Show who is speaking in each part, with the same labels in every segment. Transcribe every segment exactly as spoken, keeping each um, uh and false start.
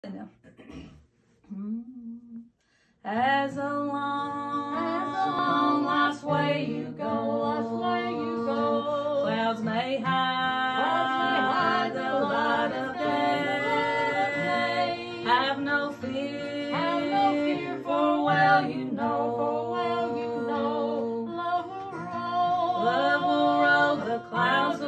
Speaker 1: As along, as along life's way you go, life's way you go. Clouds may hide, the light of day. Have no fear, have no fear, for well you know, for well you know. Love will roll, love will roll the clouds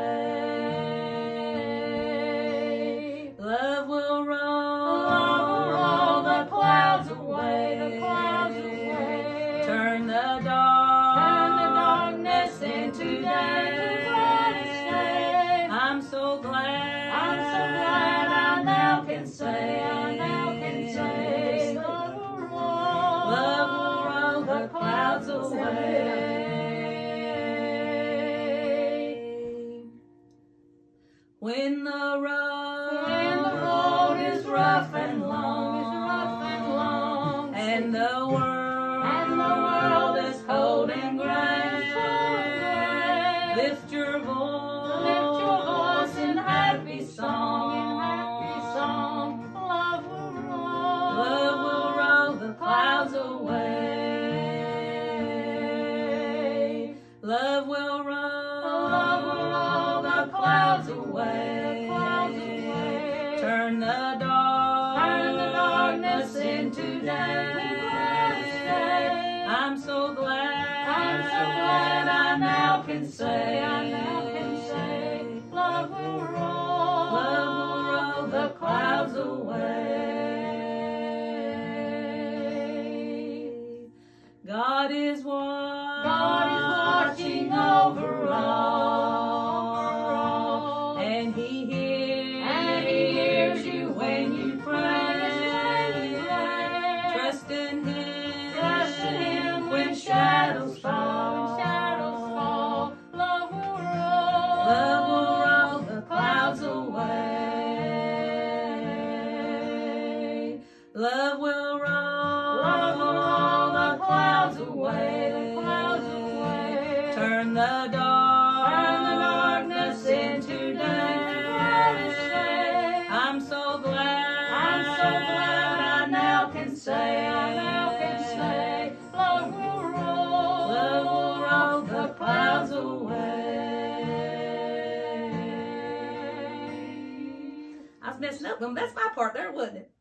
Speaker 1: away. Love will roll, love will roll the clouds away, the clouds away. Turn the dark, turn the darkness into day. I'm so glad, I'm so glad I now can say, I now can say, love will roll, love will roll the clouds away. When the road, when the road is rough and long, is rough and long, and the world, and the world is cold and gray, lift your voice, lift your voice in happy song, in happy song. Love will roll, love will roll the clouds away. Love will roll, love will roll the clouds away, clouds away. Turn the dark, turn the darkness into day. I'm so glad, I'm so glad I now can say, I now can say, love will roll, love will roll the clouds away. God is watching, God is watching over all, and He hears, and He hears you when you pray. Trust in Him, trust in Him when shadows fall, when shadows fall. Love will roll, love will roll the clouds away. Love will roll, love will roll the clouds away, the clouds away. Turn the dark, turn the darkness into day. I'm so glad, I'm so glad I now can say, I now can say, love will roll, love will roll the clouds away. I was messing up, but that's my part there, wasn't it?